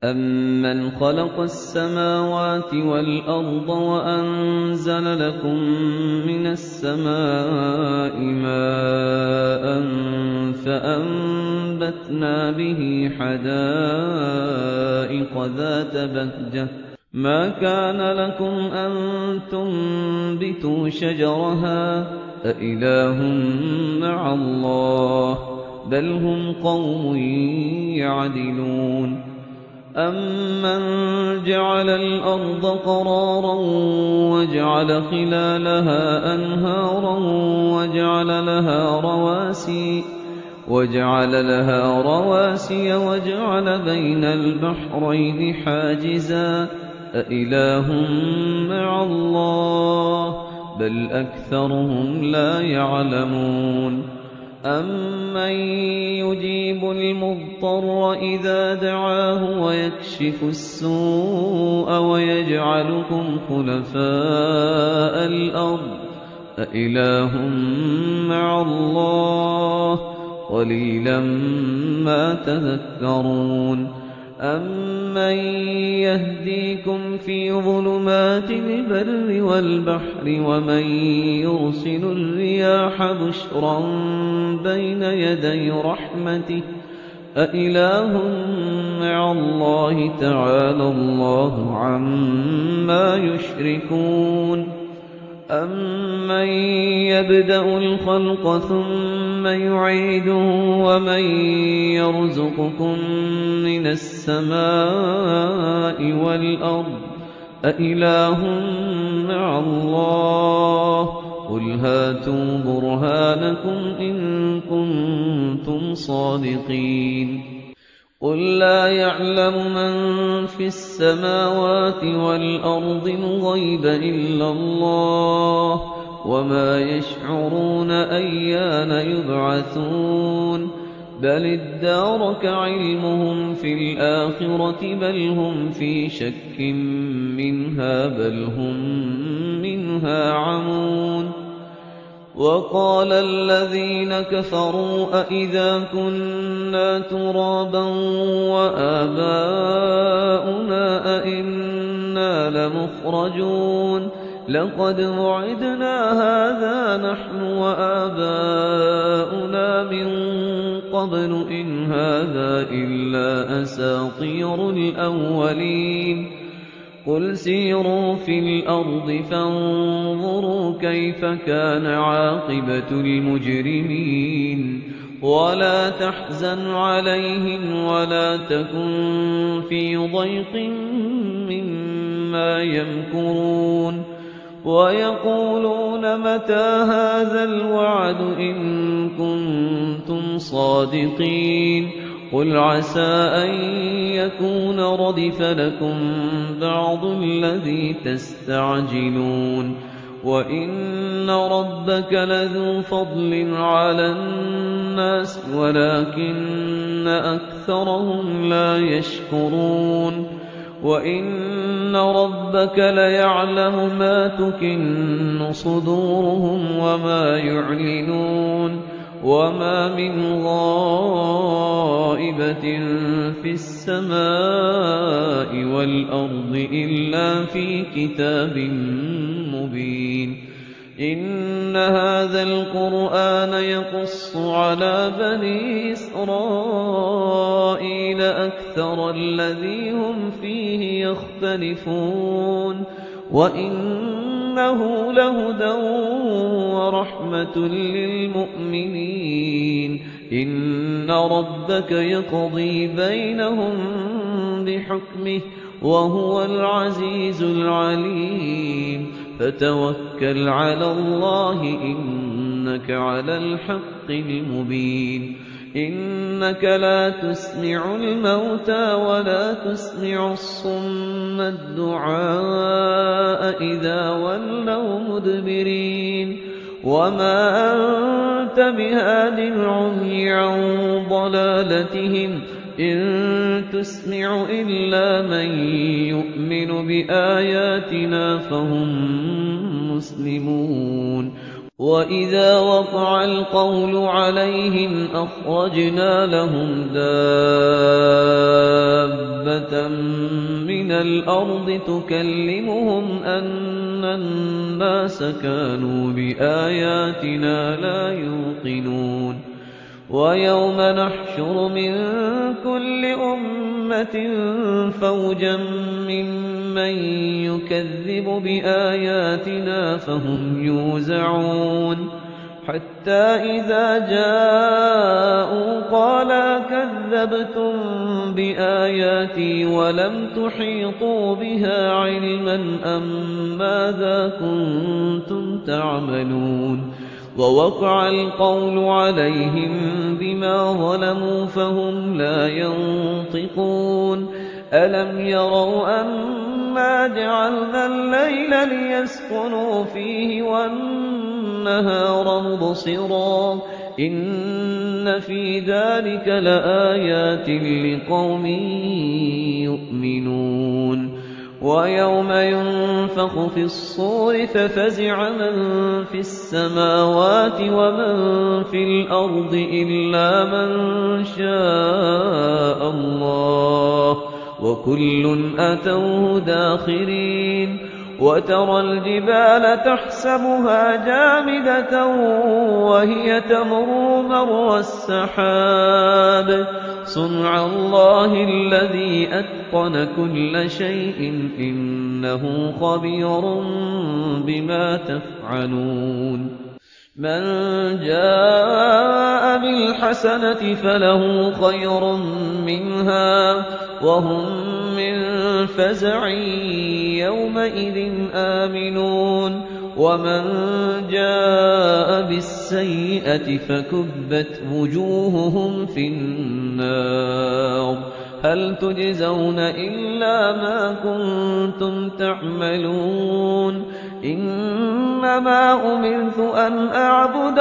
أَمَّنْ خَلَقَ السَّمَاوَاتِ وَالْأَرْضَ وَأَنزَلَ لَكُم مِّنَ السَّمَاءِ مَاءً فَأَنبَتْنَا بِهِ حَدَائِقَ ذَاتَ بَهْجَةٍ مَا كَانَ لَكُمْ أَن تُنبِتُوا شَجَرَهَا أَإِلَٰهٌ مَّعَ اللَّهِ ۚ بَلْ هُمْ قَوْمٌ يَعْدِلُونَ أَمَّن جَعَلَ الْأَرْضَ قَرَارًا وَجَعَلَ خِلَالَهَا أَنْهَارًا وَجَعَلَ لَهَا رَوَاسِيَ وَجَعَلَ بَيْنَ الْبَحْرَيْنِ حَاجِزًا أَإِلَٰهٌ مَّعَ اللَّهِ ۚ بَلْ أَكْثَرُهُمْ لَا يَعْلَمُونَ أَمَّن يُجِيبُ الْمُضْطَرَّ إِذَا دَعَاهُ وَيَكْشِفُ السُّوءَ وَيَجْعَلُكُمْ خُلَفَاءَ الْأَرْضِ أَإِلَٰهٌ مَّعَ اللَّهِ ۚ قَلِيلًا مَّا تَذَكَّرُونَ أَمَّن يَهْدِيكُمْ فِي ظُلُمَاتِ الْبَرِّ وَالْبَحْرِ وَمَن يُرْسِلُ الرِّيَاحَ بُشْرًا بَيْنَ يَدَيْ رَحْمَتِهِ أَإِلَٰهٌ مَّعَ اللَّهِ ۚ تَعَالَى اللَّهُ عَمَّا يُشْرِكُونَ أَمَّن يَبْدَأُ الْخَلْقَ ثُمَّ يُعِيدُهُ وَمَن يَرْزُقُكُم مِّنَ السَّمَاءِ وَالْأَرْضِ أَإِلَٰهٌ مَّعَ اللَّهِ ۚ قُلْ هَاتُوا بُرْهَانَكُمْ إِن كُنتُمْ صَادِقِينَ قُل لَّا يَعْلَمُ مَن فِي السَّمَاوَاتِ وَالْأَرْضِ الْغَيْبَ إِلَّا اللَّهُ ۚ وَمَا يَشْعُرُونَ أَيَّانَ يُبْعَثُونَ بَلِ ادَّارَكَ عِلْمُهُمْ فِي الْآخِرَةِ بَلْ هُمْ فِي شَكٍّ مِّنْهَا بَلْ هُم مِّنْهَا عَمُونَ وَقَالَ الَّذِينَ كَفَرُوا أَإِذَا كُنَّا تُرَابًا وَآبَاؤُنَا أَإِنَّا لَمُخْرَجُونَ لَقَدْ وُعِدْنَا هَٰذَا نَحْنُ وَآبَاؤُنَا مِن قَبْلُ إِنْ هَٰذَا إِلَّا أَسَاطِيرُ الْأَوَّلِينَ قُلْ سِيرُوا فِي الْأَرْضِ فَانظُرُوا كَيْفَ كَانَ عَاقِبَةُ الْمُجْرِمِينَ وَلَا تَحْزَنْ عَلَيْهِمْ وَلَا تَكُن فِي ضَيْقٍ مِّمَّا يَمْكُرُونَ وَيَقُولُونَ مَتَىٰ هَٰذَا الْوَعْدُ إِن كُنتُمْ صَادِقِينَ قُلْ عَسَىٰ أَن يَكُونَ رَدِفَ لَكُم بَعْضُ الَّذِي تَسْتَعْجِلُونَ وَإِنَّ رَبَّكَ لَذُو فَضْلٍ عَلَى النَّاسِ وَلَٰكِنَّ أَكْثَرَهُمْ لَا يَشْكُرُونَ وَإِنَّ رَبَّكَ لَيَعْلَمُ مَا تُكِنُّ صُدُورُهُمْ وَمَا يُعْلِنُونَ وَمَا مِنْ غَائِبَةٍ فِي السَّمَاءِ وَالْأَرْضِ إِلَّا فِي كِتَابٍ مُّبِينٍ إِنَّ هَٰذَا الْقُرْآنَ يَقُصُّ عَلَىٰ بَنِي إِسْرَائِيلَ أَكْثَرَ الَّذِي هُمْ فِيهِ يَخْتَلِفُونَ وَإِنَّهُ لَهُدًى وَرَحْمَةٌ لِّلْمُؤْمِنِينَ إِنَّ رَبَّكَ يَقْضِي بَيْنَهُم بِحُكْمِهِ وَهُوَ الْعَزِيزُ الْعَلِيمُ فَتَوَكَّلْ عَلَى اللَّهِ إِنَّكَ عَلَى الْحَقِّ الْمُبِينِ إِنَّكَ لَا تُسْمِعُ الْمَوْتَىٰ وَلَا تُسْمِعُ الصُّمَّ الدُّعَاءَ إِذَا وَلَّوْا مُدْبِرِينَ وَمَا أَنتَ بِهَادِ الْعُمْيِ عَن ضَلَالَتِهِمْ إِن تُسْمِعُ إِلَّا مَن يُؤْمِنُ بِآيَاتِنَا فَهُم مُّسْلِمُونَ وَإِذَا وَقَعَ الْقَوْلُ عَلَيْهِمْ أَخْرَجْنَا لَهُمْ دَابَّةً مِّنَ الْأَرْضِ تُكَلِّمُهُمْ أَنَّ النَّاسَ كَانُوا بِآيَاتِنَا لَا يُوقِنُونَ وَيَوْمَ نَحْشُرُ مِن كُلِّ أُمَّةٍ فَوْجًا مِّمَّن يُكَذِّبُ بِآيَاتِنَا فَهُمْ يُوزَعُونَ حَتَّىٰ إِذَا جَاءُوا قَالَا كَذَّبْتُم بِآيَاتِي وَلَمْ تُحِيطُوا بِهَا عِلْمًا أَم مَّاذَا كُنتُمْ تَعْمَلُونَ وَوَقَعَ الْقَوْلُ عَلَيْهِم بِمَا ظَلَمُوا فَهُمْ لَا يَنطِقُونَ أَلَمْ يَرَوْا أَنَّا جَعَلْنَا اللَّيْلَ لِيَسْكُنُوا فِيهِ وَالنَّهَارَ مُبْصِرًا إِنَّ فِي ذَلِكَ لَآيَاتٍ لِقَوْمٍ يُؤْمِنُونَ وَيَوْمَ يُنفَخُ فِي الصُّورِ فَفَزِعَ مَن فِي السَّمَاوَاتِ وَمَن فِي الْأَرْضِ إِلَّا مَن شَاءَ اللَّهُ وَكُلٌّ أَتَوْهُ دَاخِرِينَ وَتَرَى الْجِبَالَ تَحْسَبُهَا جَامِدَةً وَهِيَ تَمُرُّ مَرَّ السَّحَابِ صُنْعَ اللَّهِ الَّذِي أَتْقَنَ كُلَّ شَيْءٍ إِنَّهُ خَبِيرٌ بِمَا تَفْعَلُونَ مَن جَاءَ بِالْحَسَنَةِ فَلَهُ خَيْرٌ مِّنْهَا وَهُم مِّن فَزَعٍ يَوْمَئِذٍ آمِنُونَ وَمَن جَاءَ بِالسَّيِّئَةِ فَكُبَّتْ وُجُوهُهُمْ فِي النَّارِ هَلْ تُجْزَوْنَ إِلَّا مَا كُنتُمْ تَعْمَلُونَ إِنَّمَا أُمِرْتُ أَنْ أَعْبُدَ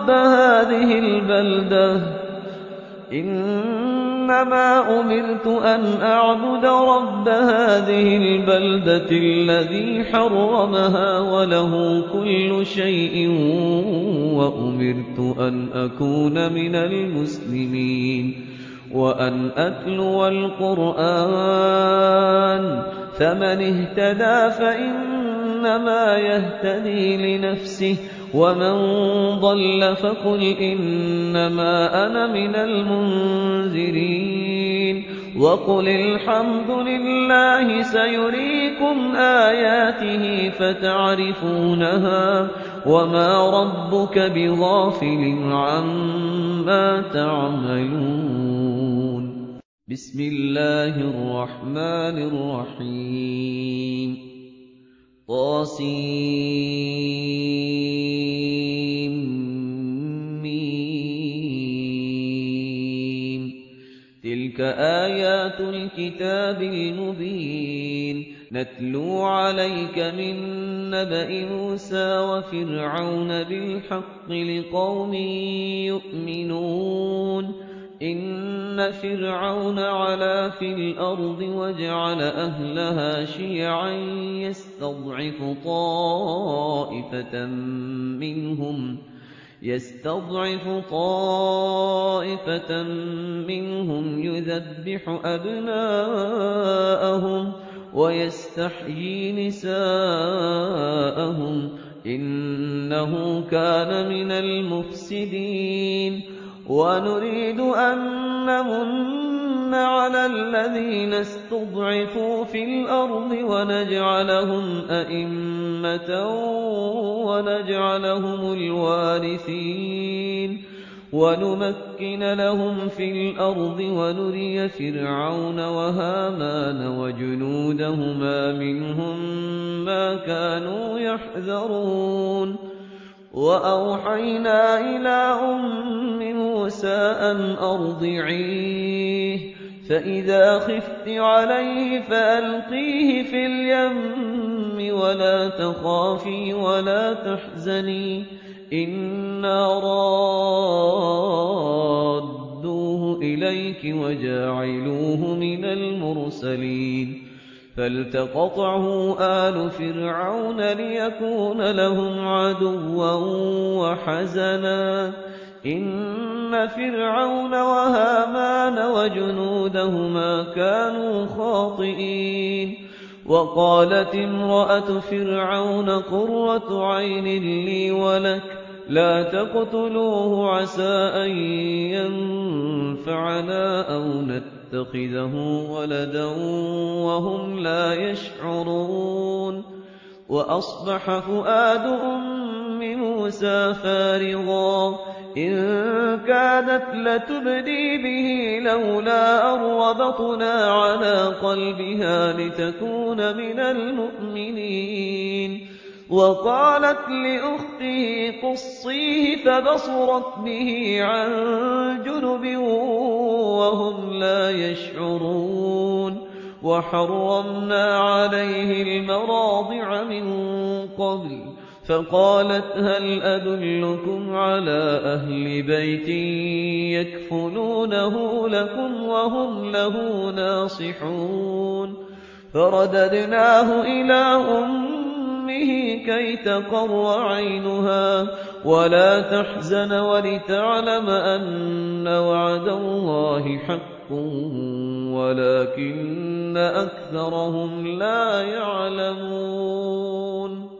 رَبَّ هَٰذِهِ الْبَلْدَةِ الَّذِي حَرَّمَهَا وَلَهُ كُلُّ شَيْءٍ وَأُمِرْتُ أَنْ أَكُونَ مِنَ الْمُسْلِمِينَ وَأَنْ أَتْلُوَ الْقُرْآنَ فَمَنِ اهْتَدَىٰ فَإِنَّمَا يَهْتَدِي لِنَفْسِهِ وَمَن ضَلَّ فَقُلْ إِنَّمَا أَنَا مِنَ الْمُنذِرِينَ وَقُلِ الْحَمْدُ لِلَّهِ سَيُرِيكُمْ آيَاتِهِ فَتَعْرِفُونَهَا وَمَا رَبُّكَ بِغَافِلٍ عَمَّا تَعْمَلُونَ بسم الله الرحمن الرحيم طاسيم تلك آيات الكتاب المبين نتلو عليك من نبأ موسى وفرعون بالحق لقوم يؤمنون إن فرعون علا في الأرض وجعل أهلها شيعا يستضعف طائفة منهم يذبح أبناءهم ويستحيي نساءهم إنه كان من المفسدين ونريد أن نمن على الذين استضعفوا في الأرض ونجعلهم أئمة ونجعلهم الوارثين ونمكن لهم في الأرض ونري فرعون وهامان وجنودهما منهم ما كانوا يحذرون وأوحينا إلى أم موسى أن أرضعيه فإذا خفت عليه فألقيه في اليم ولا تخافي ولا تحزني إنا رادوه إليك وجاعلوه من المرسلين فالتقطعه آل فرعون ليكون لهم عدوا وحزنا إن فرعون وهامان وجنودهما كانوا خاطئين وقالت امرأة فرعون قرة عين لي ولك لا تقتلوه عسى أن ينفعنا أو نتخذه ولدا وهم لا يشعرون وأصبح فؤاد أم موسى فارغا إن كادت لتبدي به لولا أن ربطنا على قلبها لتكون من المؤمنين وقالت لأخته قصيه فبصرت به عن جنب وهم لا يشعرون وحرمنا عليه المراضع من قبل فقالت هل أدلكم على أهل بيت يكفلونه لكم وهم له ناصحون فرددناه إلى أمه كي تقر عينها ولا تحزن ولتعلم أن وعد الله حق ولكن أكثرهم لا يعلمون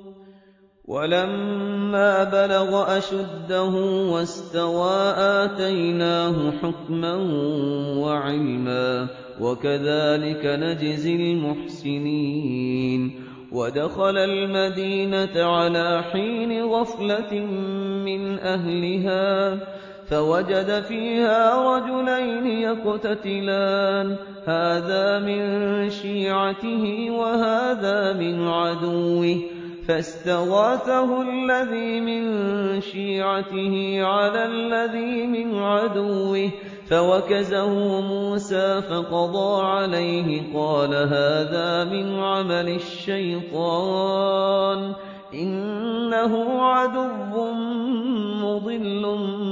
ولما بلغ أشده واستوى آتيناه حكما وعلما وكذلك نجزي المحسنين ودخل المدينة على حين غفلة من أهلها فوجد فيها رجلين يقتتلان هذا من شيعته وهذا من عدوه فاستغاثه الذي من شيعته على الذي من عدوه فوكزه موسى فقضى عليه قال هذا من عمل الشيطان إنه عدو مضل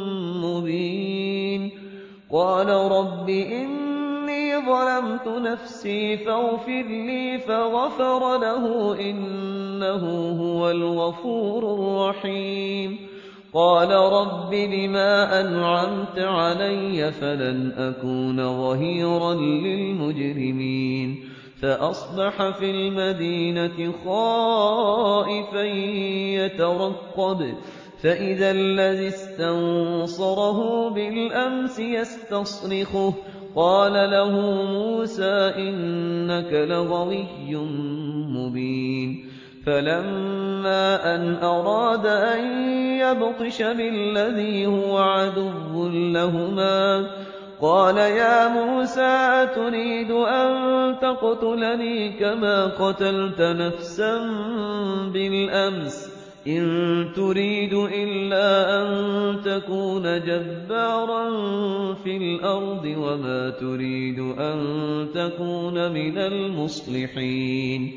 مبين قال رب إني ظلمت نفسي فاغفر لي فغفر له إنه هو الغفور الرحيم قال رب بما أنعمت علي فلن أكون ظهيرا للمجرمين فأصبح في المدينة خائفا يترقب فإذا الذي استنصره بالأمس يستصرخه قال له موسى إنك لغوي مبين فلما أن أراد أن يبطش بالذي هو عدو لهما قال يا موسى تريد أن تقتلني كما قتلت نفسا بالأمس إن تريد إلا أن تكون جبارا في الأرض وما تريد أن تكون من المصلحين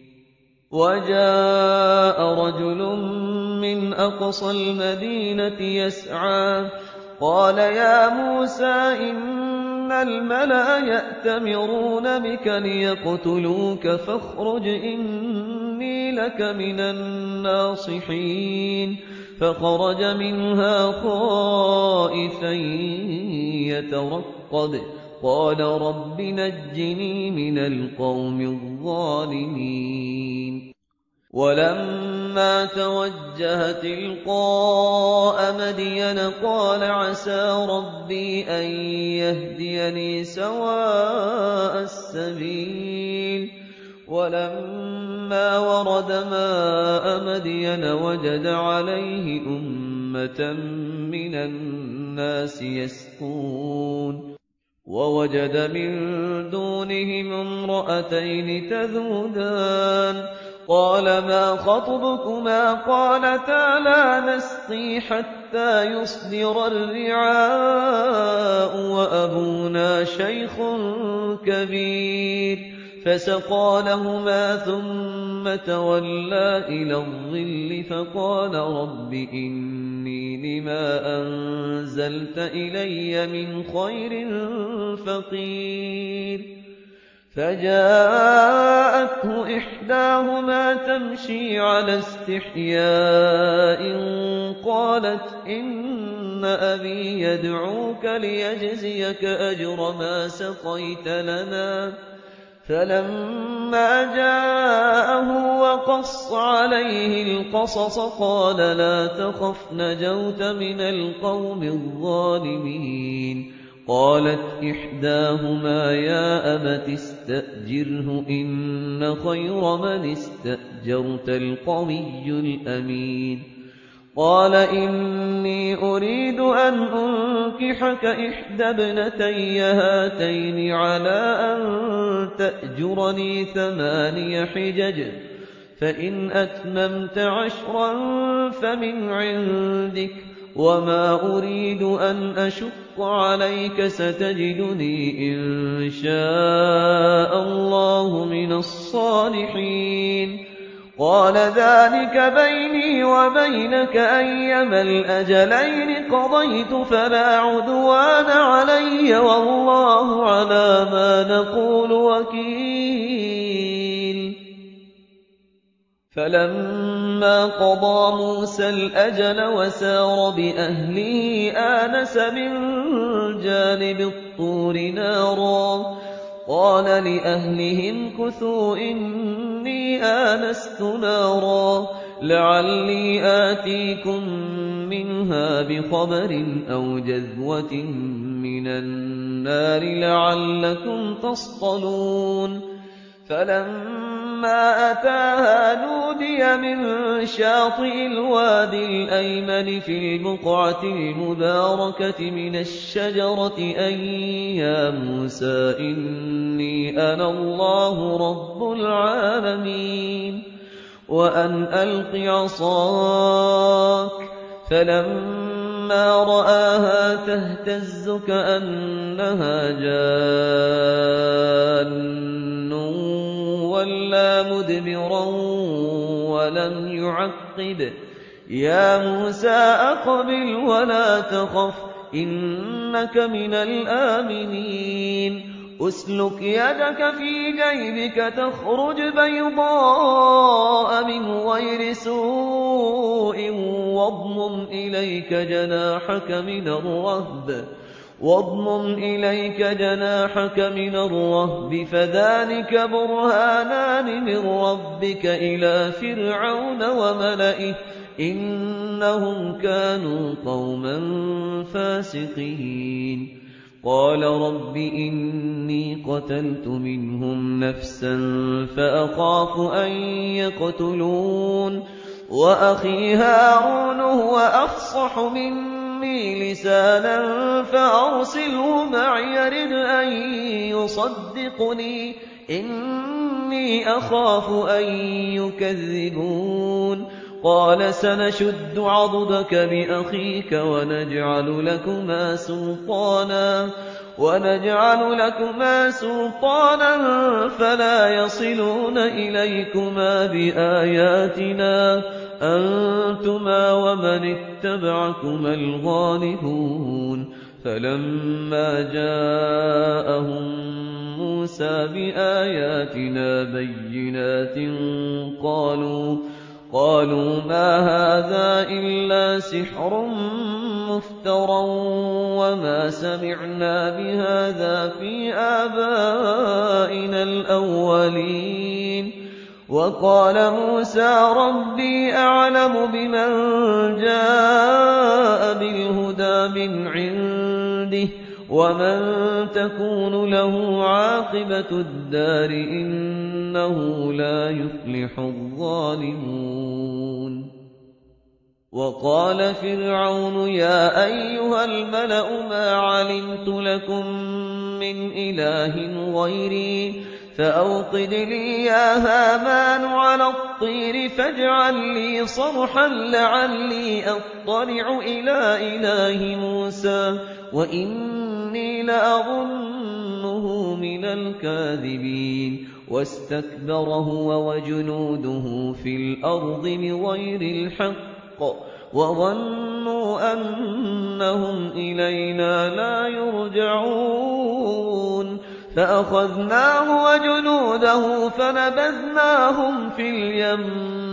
وجاء رجل من أقصى المدينة يسعى قال يا موسى إن الملأ يأتمرون بك ليقتلوك فاخرج إني لك من الناصحين فخرج منها خائفا يترقب قال رب نجني من القوم الظالمين ولما توجه تلقاء مدين قال عسى ربي أن يهديني سواء السبيل ولما ورد ماء مدين وجد عليه أمة من الناس يسقون ووجد من دونهم امرأتين تذودان قال ما خطبكما قالتا لا نسقي حتى يصدر الرعاء وأبونا شيخ كبير فسقى لهما ثم تولى إلى الظل فقال رب إني لما أنزلت إلي من خير فقير فجاءته إحداهما تمشي على استحياء قالت إن أبي يدعوك ليجزيك أجر ما سقيت لنا. فلما جاءه وقص عليه القصص قال لا تخف نجوت من القوم الظالمين. قالت إحداهما يا أبت استأجره إن خير من استأجرت القوي الأمين. قال إني أريد أن أنكحك إحدى ابنتي هاتين على أن تأجرني 8 حجج فإن أتممت 10 فمن عندك وما أريد أن أشق عليك ستجدني إن شاء الله من الصالحين. قال ذلك بيني وبينك أيما الأجلين قضيت فلا عدوان علي والله على ما نقول وكيل. فلما قضى موسى الأجل وسار بأهله آنس من جانب الطور نارا قال لأهلهم كثوا إني آنست نارا لعلي آتيكم منها بخبر أو جذوة من النار لعلكم تصطلون. فلما أتاها نودي من شاطئ الوادي الأيمن في البقعة المباركة من الشجرة أن يا موسى إني أنا الله رب العالمين وأن ألق عصاك. فلما رآها تهتز كأنها جان ولا مدبرا ولم يعقب يا موسى أقبل ولا تخف إنك من الآمنين. أسلك يدك في جيبك تخرج بيضاء من غير سوء واضمم إليك جناحك من الرهب فذلك برهانان من ربك إلى فرعون وملئه إنهم كانوا قوما فاسقين. قال رب إني قتلت منهم نفسا فأخاف أن يقتلون وأخي هارون هو أفصح مني لسانا فأرسله معي يرد أن يصدقني إني أخاف أن يكذبون. قال سنشد عضدك بأخيك ونجعل لكما سلطانا فلا يصلون إليكما بآياتنا أنتما ومن اتبعكما الغالبون. فلما جاءهم موسى بآياتنا بينات قالوا ما هذا إلا سحر مفترى وما سمعنا بهذا في آبائنا الأولين. وقال موسى ربي أعلم بمن جاء بالهدى من عنده ومن تكون له عاقبة الدار إنه لا يفلح الظالمون. وقال فرعون يا أيها الملأ ما علمت لكم من إله غيري فأوقد لي يا هامان على الطير فاجعل لي صرحا لعلي أطلع إلى إله موسى وإني لأظنه من الكاذبين. واستكبر هو وجنوده في الأرض بغير الحق وظنوا أنهم إلينا لا يرجعون. فأخذناه وجنوده فنبذناهم في اليم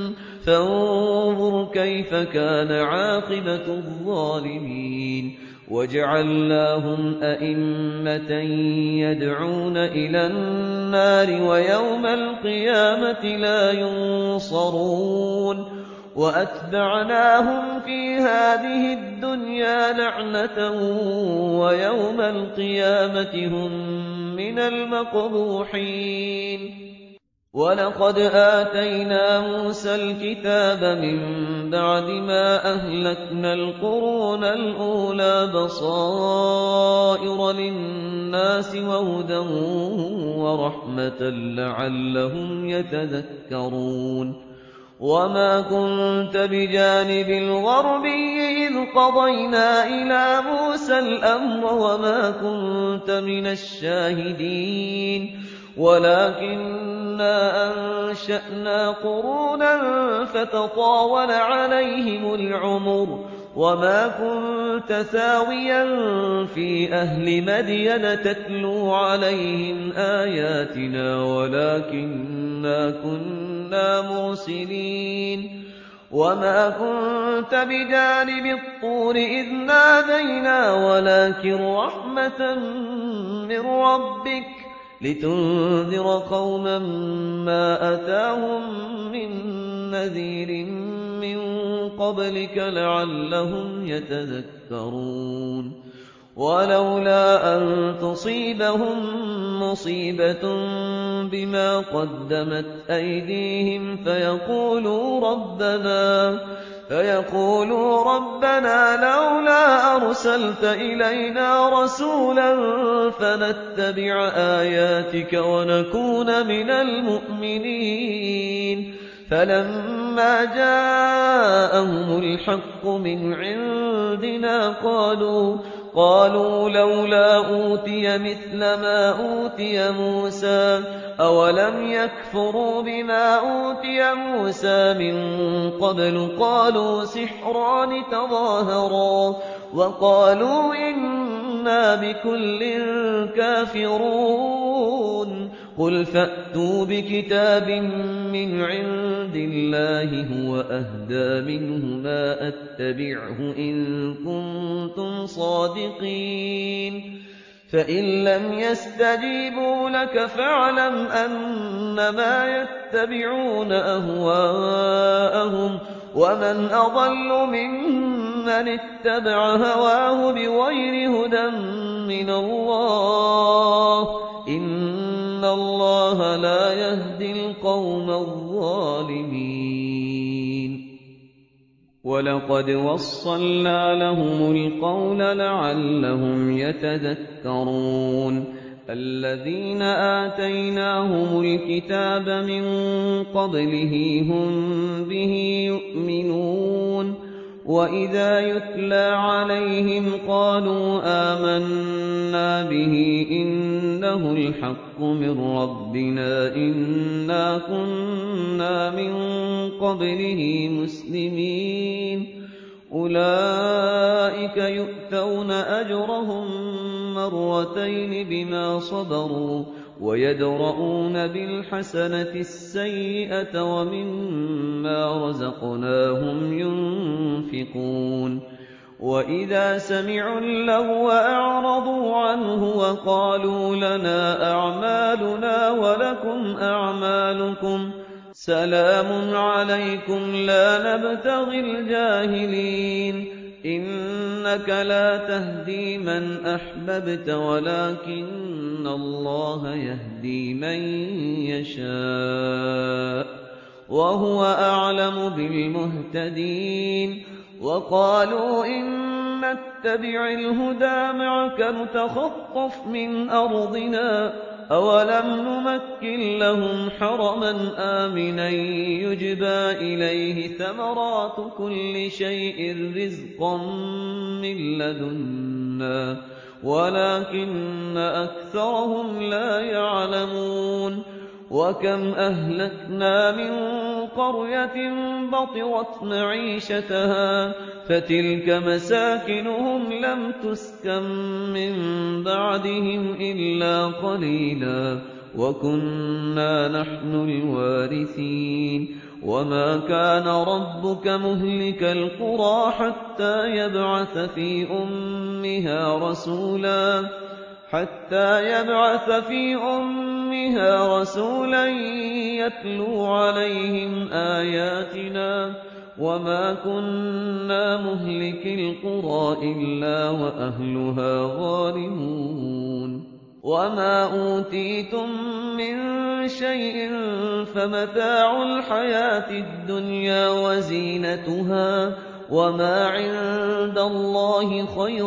فانظر كيف كان عاقبة الظالمين وجعلناهم أئمة يدعون إلى النار ويوم القيامة لا ينصرون وأتبعناهم في هذه الدنيا لعنة ويوم القيامة هم من المقبوحين ولقد آتينا موسى الكتاب من بعد ما أهلكنا القرون الأولى بصائر للناس وهدى ورحمة لعلهم يتذكرون وما كنت بجانب الغربي إذ قضينا إلى موسى الأمر وما كنت من الشاهدين ولكننا أنشأنا قرونا فتطاول عليهم العمر وما كنت ثاويا في أهل مدين تتلو عليهم آياتنا ولكننا كنا مرسلين وما كنت بجانب الطور إذ نادينا ولكن رحمة من ربك لتنذر قوما ما أتاهم من نذير من قبلك لعلهم يتذكرون ولولا أن تصيبهم مصيبة بما قدمت أيديهم فيقولوا ربنا لولا أرسلت إلينا رسولا فنتبع آياتك ونكون من المؤمنين فلما جاءهم الحق من عندنا قالوا لولا أوتي مثل ما أوتي موسى أولم يكفروا بما أوتي موسى من قبل قالوا سحران تظاهرا وقالوا إنا بكل كافرون قل فأتوا بكتاب من عند الله هو أهدى منه ما أتبعه إن كنتم صادقين فإن لم يستجيبوا لك فاعلم أنما يتبعون أهواءهم ومن أضل ممن اتبع هواه بغير هدى من الله إن الله لا يهدي القوم الظالمين ولقد وصلنا لهم القول لعلهم يتذكرون الذين آتيناهم الكتاب من قبله هم به يؤمنون وإذا يتلى عليهم قالوا آمنا به إنه الحق من ربنا إنا كنا من قبله مسلمين أولئك يؤتون أجرهم مرتين بما صبروا ويدرؤون بالحسنة السيئة ومما رزقناهم ينفقون وإذا سمعوا اللغو أعرضوا عنه وقالوا لنا أعمالنا ولكم أعمالكم سلام عليكم لا نبتغي الجاهلين إنك لا تهدي من أحببت ولكن الله يهدي من يشاء وهو أعلم بالمهتدين وقالوا إن نتبع الهدى معك نتخطف من أرضنا أولم نمكن لهم حرما آمنا يجبى إليه ثمرات كل شيء رزقا من لدنا ولكن أكثرهم لا يعلمون وكم أهلكنا من قرية بطرت معيشتها فتلك مساكنهم لم تسكن من بعدهم إلا قليلا وكنا نحن الوارثين وما كان ربك مهلك القرى حتى يبعث في أمها رسولا يتلو عليهم آياتنا وما كنا مهلك القرى إلا وأهلها ظالمون وما أوتيتم من شيء فمتاع الحياة الدنيا وزينتها وما عند الله خير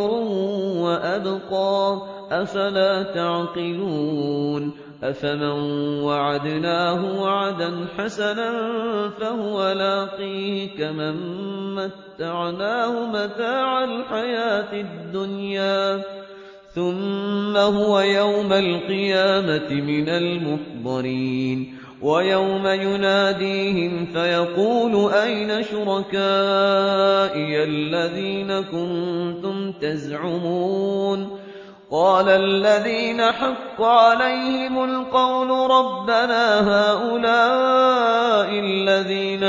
وأبقى أفلا تعقلون أفمن وعدناه وعدا حسنا فهو لاقيه كمن متعناه متاع الحياة الدنيا ثم هو يوم القيامة من المحضرين ويوم يناديهم فيقول أين شركائي الذين كنتم تزعمون قال الذين حق عليهم القول ربنا هؤلاء الذين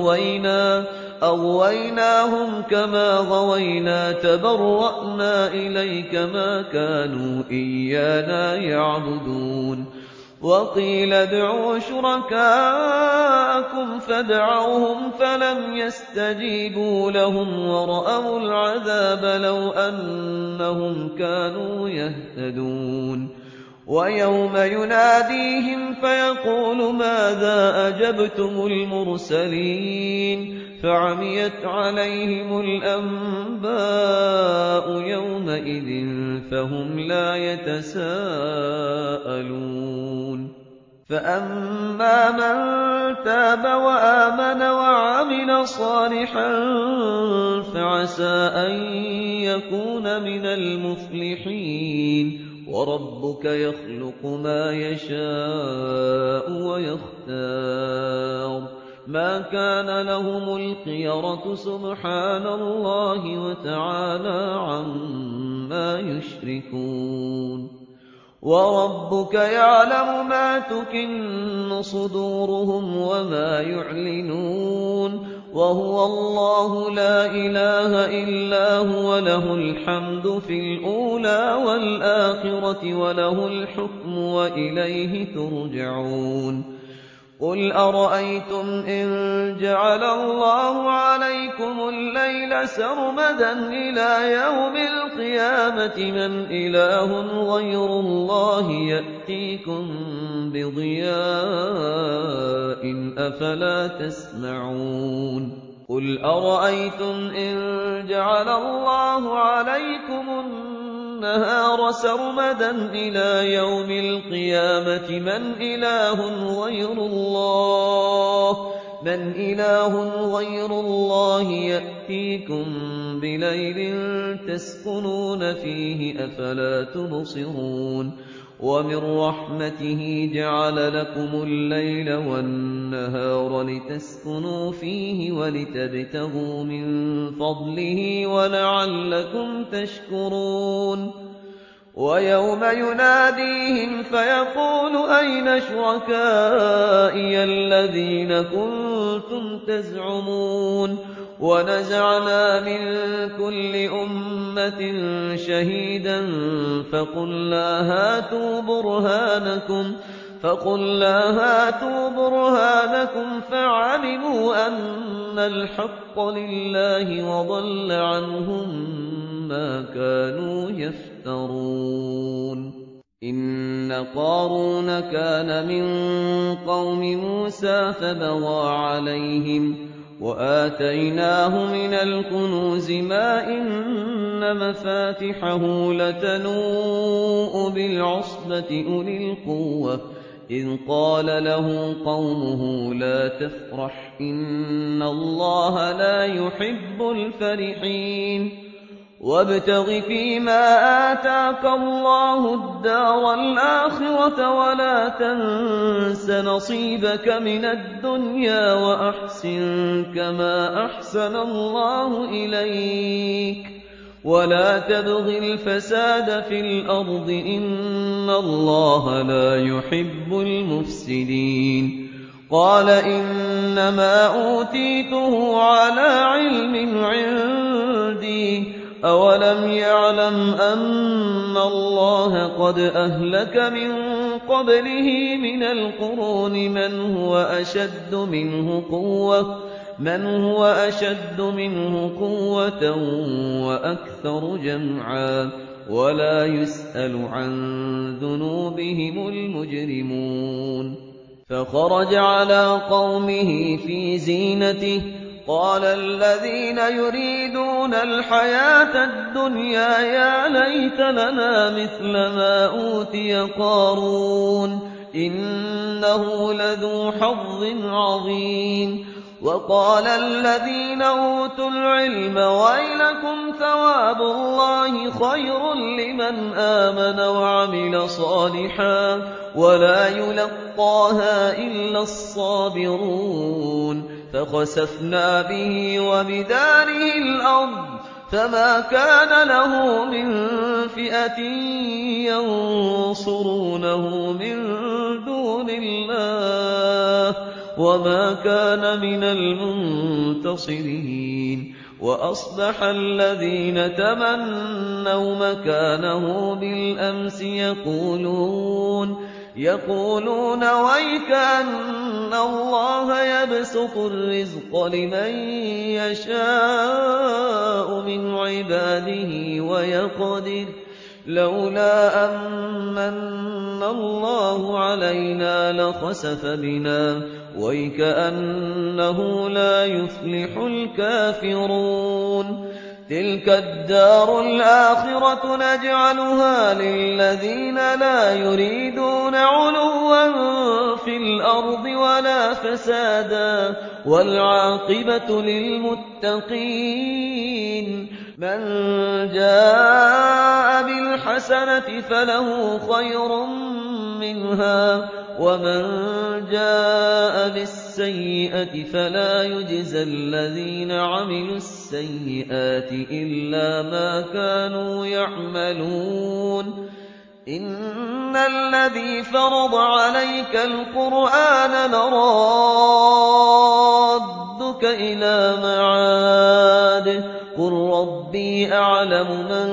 أغويناهم كما غوينا تبرأنا إليك ما كانوا إيانا يعبدون وقيل ادعوا شركاءكم فدعوهم فلم يستجيبوا لهم ورأوا العذاب لو أنهم كانوا يهتدون ويوم يناديهم فيقول ماذا أجبتم المرسلين فعميت عليهم الأنباء يومئذ فهم لا يتساءلون فأما من تاب وآمن وعمل صالحا فعسى أن يكون من المفلحين وربك يخلق ما يشاء ويختار ما كان لهم الخيرة سبحان الله وتعالى عما يشركون وربك يعلم ما تكن صدورهم وما يعلنون وهو الله لا إله إلا هو له الحمد في الأولى والآخرة وله الحكم وإليه ترجعون قل أرأيتم إن جعل الله عليكم الليل سرمدا إلى يوم القيامة من إله غير الله يأتيكم بضياء أفلا تسمعون قل أرأيتم إن جعل الله عليكم النهار سرمدا إلى يوم القيامة من إله غير الله يأتيكم بليل تسكنون فيه أفلا تبصرون ومن رحمته جعل لكم الليل والنهار لتسكنوا فيه ولتبتغوا من فضله ولعلكم تشكرون ويوم يناديهم فيقول أين شركائي الذين كنتم تزعمون ونزعنا من كل أمة شهيدا فقلنا هاتوا برهانكم فعلموا أن الحق لله وضل عنهم ما كانوا يفترون إن قارون كان من قوم موسى فبغى عليهم وآتيناه من الكنوز ما إن مفاتحه لتنوء بالعصبة أولي القوة إذ قال له قومه لا تفرح إن الله لا يحب الفرحين وابتغ فيما آتاك الله الدار الآخرة ولا تنس نصيبك من الدنيا وأحسن كما أحسن الله إليك ولا تبغ الفساد في الأرض إن الله لا يحب المفسدين قال إنما أوتيته على علم عندي أولم يعلم أن الله قد أهلك من قبله من القرون من هو أشد منه قوة وأكثر جمعا ولا يسأل عن ذنوبهم المجرمون فخرج على قومه في زينته قال الذين يريدون الحياة الدنيا يا ليت لنا مثل ما أوتي قارون إنه لذو حظ عظيم وقال الذين أوتوا العلم ويلكم ثواب الله خير لمن آمن وعمل صالحا ولا يلقاها إلا الصابرون فخسفنا به وبداره الأرض فما كان له من فئة ينصرونه من دون الله وما كان من المنتصرين وأصبح الذين تمنوا مكانه بالأمس يقولون ويك أن الله يبسط الرزق لمن يشاء من عباده ويقدر لولا أمن الله علينا لخسف بنا ويك أنه لا يفلح الكافرون تلك الدار الآخرة نجعلها للذين لا يريدون علوا في الأرض ولا فسادا والعاقبة للمتقين من جاء بالحسنة فله خير منها ومن جاء بالسيئة فلا يجزى الذين عملوا السيئات إلا ما كانوا يعملون إن الذي فرض عليك القرآن لرادك إلى معاد قل ربي أعلم من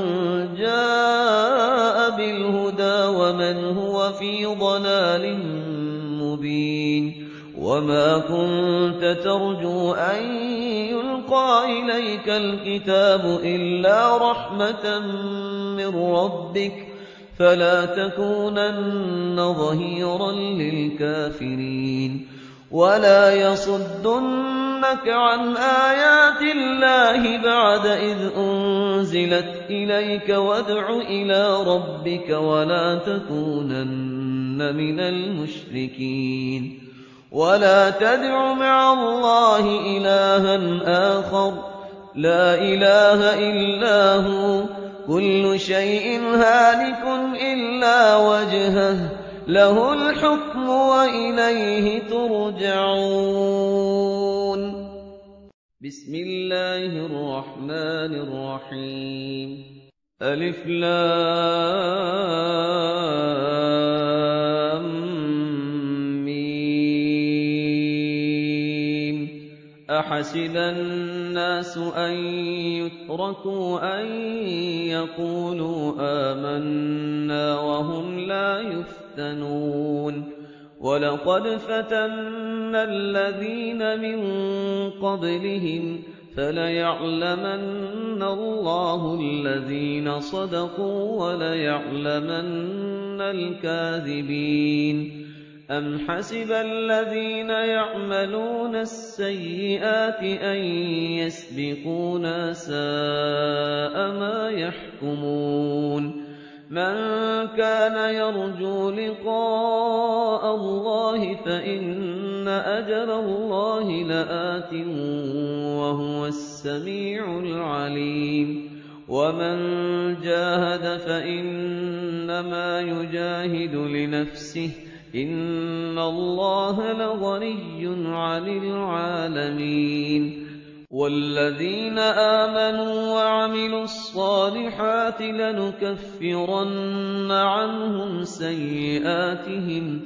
جاء بالهدى ومن هو في ضلال مبين وما كنت ترجو أن يلقى إليك الكتاب إلا رحمة من ربك فلا تكونن ظهيرا للكافرين ولا يصدنك عن آيات الله بعد إذ أنزلت إليك وادع إلى ربك ولا تكونن من المشركين ولا تدع مع الله إلها آخر لا إله إلا هو كل شيء هالك إلا وجهه له الحكم وإليه ترجعون بسم الله الرحمن الرحيم ألف لام ميم أحسب الناس أن يتركوا أن يقولوا آمنا وهم لا يفتنون ولقد فتنا الذين من قبلهم فليعلمن الله الذين صدقوا وليعلمن الكاذبين أم حسب الذين يعملون السيئات أن يسبقونا ساء ما يحكمون من كان يرجو لقاء الله فإن أجل الله لآت وهو السميع العليم ومن جاهد فإنما يجاهد لنفسه إن الله لغني عن العالمين والذين آمنوا وعملوا الصالحات لنكفرن عنهم سيئاتهم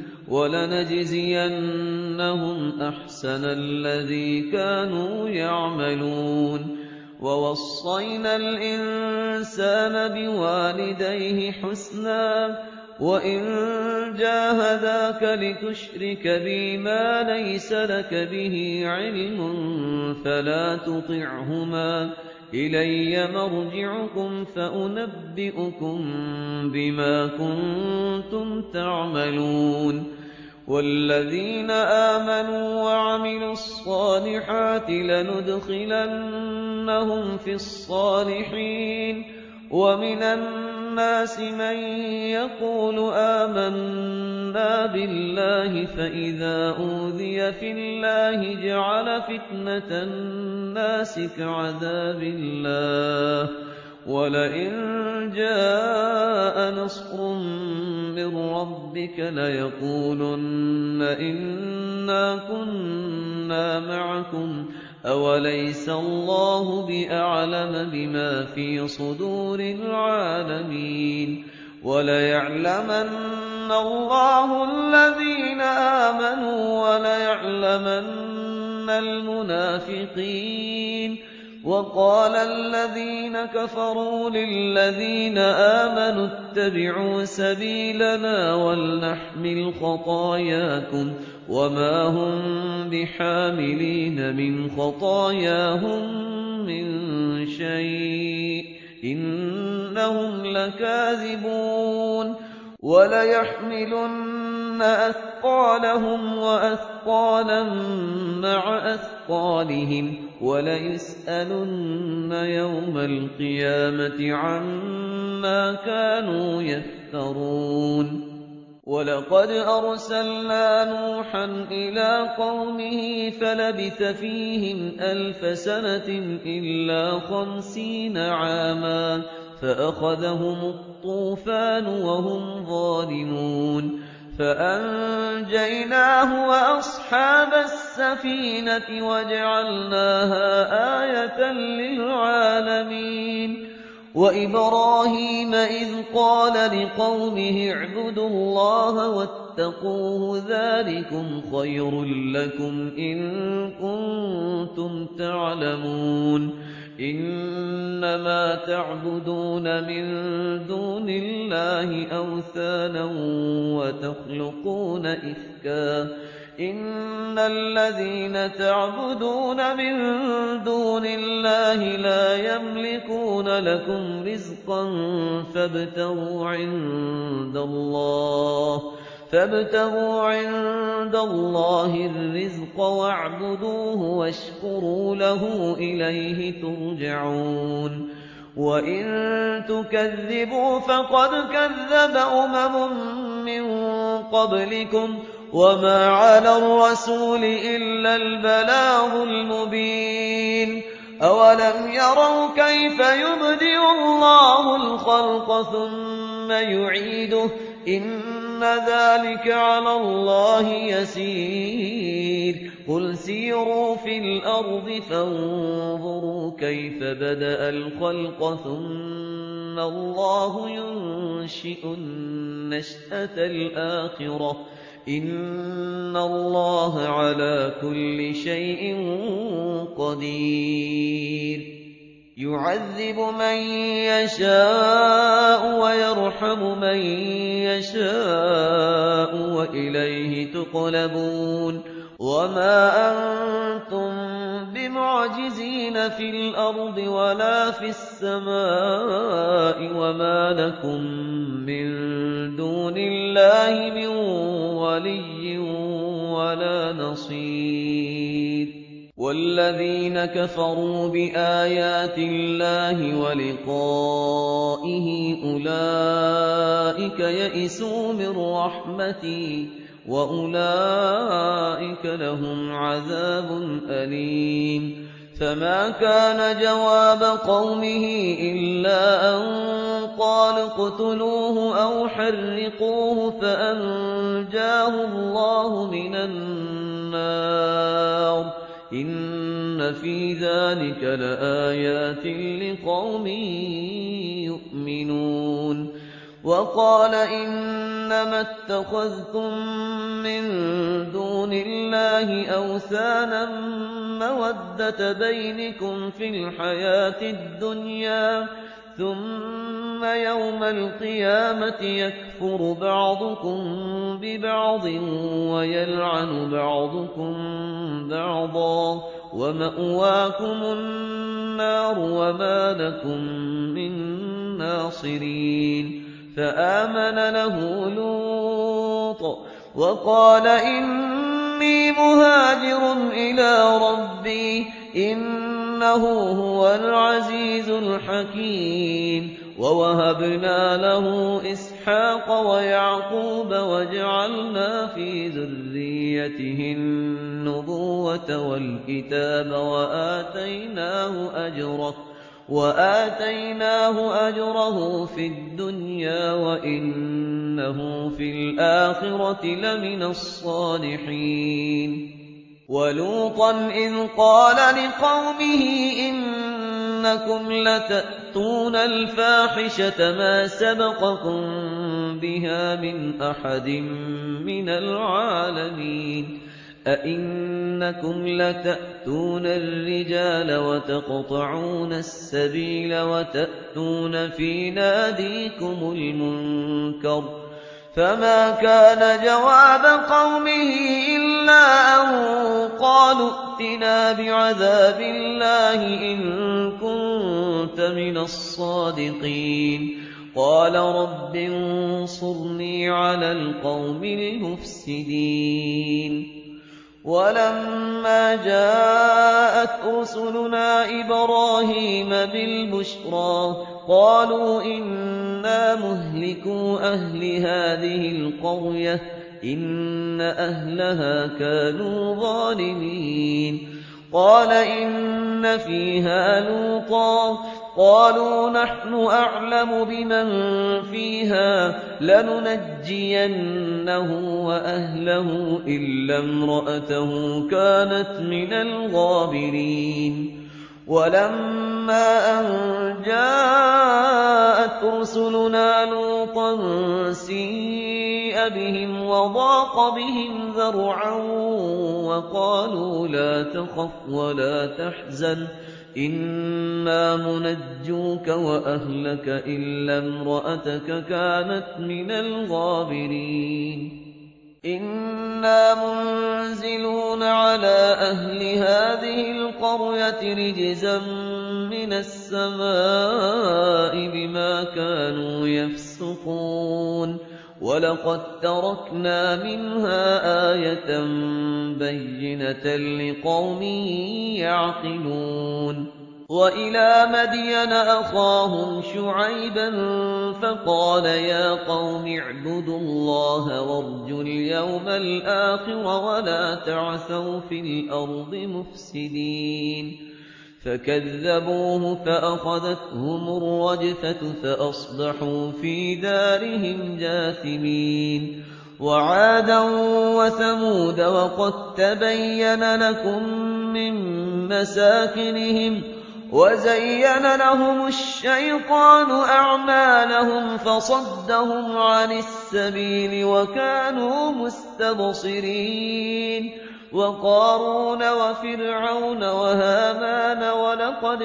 ولنجزينهم أحسن الذي كانوا يعملون ووصينا الإنسان بوالديه حسنا وإن جاهداك لتشرك بي ما ليس لك به علم فلا تطعهما إلي مرجعكم فأنبئكم بما كنتم تعملون والذين آمنوا وعملوا الصالحات لندخلنهم في الصالحين ومن الناس من يقول آمنا بالله فإذا أوذي في الله جعل فتنة الناس كعذاب الله ولئن جاء نصر من ربك ليقولن إنا كنا معكم أوليس الله بأعلم بما في صدور العالمين وليعلمن الله الذين آمنوا وليعلمن المنافقين وقال الذين كفروا للذين آمنوا اتبعوا سبيلنا ولنحمل خطاياكم وما هم بحاملين من خطاياهم من شيء إنهم لكاذبون وليحملن أثقالهم وأثقالا مع أثقالهم وليسألن يوم القيامة عما كانوا يفترون ولقد أرسلنا نوحا إلى قومه فلبث فيهم 1000 سنة إلا 50 عاما فأخذهم الطوفان وهم ظالمون فأنجيناه وأصحاب السفينة وجعلناها آية للعالمين وإبراهيم إذ قال لقومه اعبدوا الله واتقوه ذلكم خير لكم إن كنتم تعلمون إنما تعبدون من دون الله أوثانا وتخلقون إفكا إن الذين تعبدون من دون الله لا يملكون لكم رزقا فابتغوا عند الله الرزق واعبدوه واشكروا له إليه ترجعون وإن تكذبوا فقد كذب من قبلكم وما على الرسول إلا البلاغ المبين أولم يروا كيف يبدئ الله الخلق ثم يعيده إن ذلك على الله يسير قل سيروا في الأرض فانظروا كيف بدأ الخلق ثم الله ينشئ النشأة الآخرة إن الله على كل شيء قدير يعذب من يشاء ويرحم من يشاء وإليه تقلبون وما أنتم بمعجزين في الأرض ولا في السماء وما لكم من دون الله من ولي ولا نصير والذين كفروا بآيات الله ولقائه أولئك يئسوا من رحمتي وأولئك لهم عذاب أليم فما كان جواب قومه إلا أن قالوا اقتلوه أو حرقوه فأنجاه الله من النار إن في ذلك لآيات لقوم يؤمنون وقال إنما اتخذتم من دون الله أوثانا مودة بينكم في الحياة الدنيا ثم يوم القيامة يكفر بعضكم ببعض ويلعن بعضكم بعضا ومأواكم النار وما لكم من ناصرين فآمن له لوط وقال إني مهاجر إلى ربي إنه هو العزيز الحكيم ووهبنا له إسحاق ويعقوب وجعلنا في ذريته النبوة والكتاب وآتيناه أجره في الدنيا وإنه في الآخرة لمن الصالحين ولوطا إذ قال لقومه إنكم لتأتون الفاحشة ما سبقكم بها من أحد من العالمين أئنكم لتأتون الرجال وتقطعون السبيل وتأتون في ناديكم المنكر فما كان جواب قومه إلا أن قالوا ائتنا بعذاب الله إن كنت من الصادقين قال رب انصرني على القوم المفسدين ولما جاءت رسلنا إبراهيم بالبشرى قالوا إنا مهلكو أهل هذه القرية إن أهلها كانوا ظالمين قال إن فيها لوطا قالوا نحن أعلم بمن فيها لننجينه وأهله إلا امرأته كانت من الغابرين ولما أن جاءت رسلنا لوطا سيء بهم وضاق بهم ذرعا وقالوا لا تخف ولا تحزن إنا منجوك وأهلك إلا امرأتك كانت من الغابرين إنا منزلون على أهل هذه القرية رجزا من السماء بما كانوا يفسقون ولقد تركنا منها آية بينة لقوم يعقلون وإلى مدين أخاهم شعيبا فقال يا قوم اعبدوا الله وارجوا اليوم الآخر ولا تعثوا في الأرض مفسدين فكذبوه فأخذتهم الرجفة فأصبحوا في دارهم جاثمين وعادا وثمود وقد تبين لكم من مساكنهم وزين لهم الشيطان أعمالهم فصدهم عن السبيل وكانوا مستبصرين وقارون وفرعون وهامان ولقد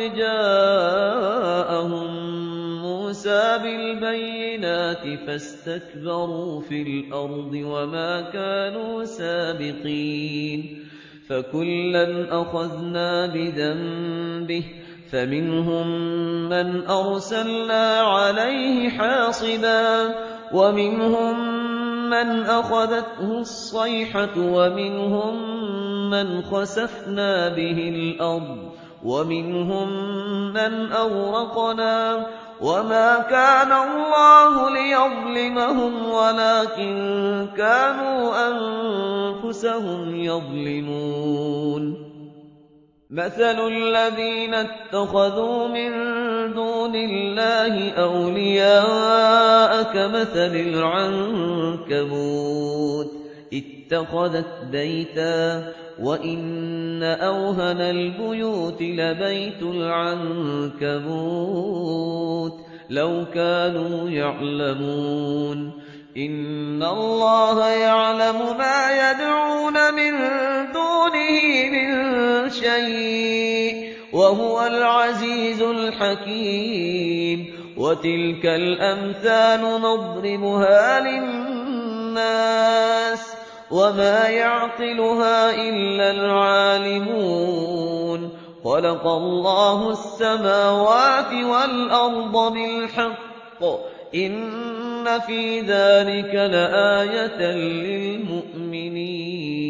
جاءهم موسى بالبينات فاستكبروا في الأرض وما كانوا سابقين فكلا أخذنا بذنبه فمنهم من أرسلنا عليه حاصبا ومنهم من أخذته الصيحة ومنهم من خسفنا به الأرض ومنهم من أغرقنا وما كان الله ليظلمهم ولكن كانوا أنفسهم يظلمون مثل الذين اتخذوا من دون الله أولياء كمثل العنكبوت اتخذت بيتا وإن أوهن البيوت لبيت العنكبوت لو كانوا يعلمون إن الله يعلم ما يدعون من دونه من شيء وهو العزيز الحكيم وتلك الأمثال نضربها للناس وما يعقلها إلا العالمون خلق الله السماوات والأرض بالحق إن في ذلك لآية للمؤمنين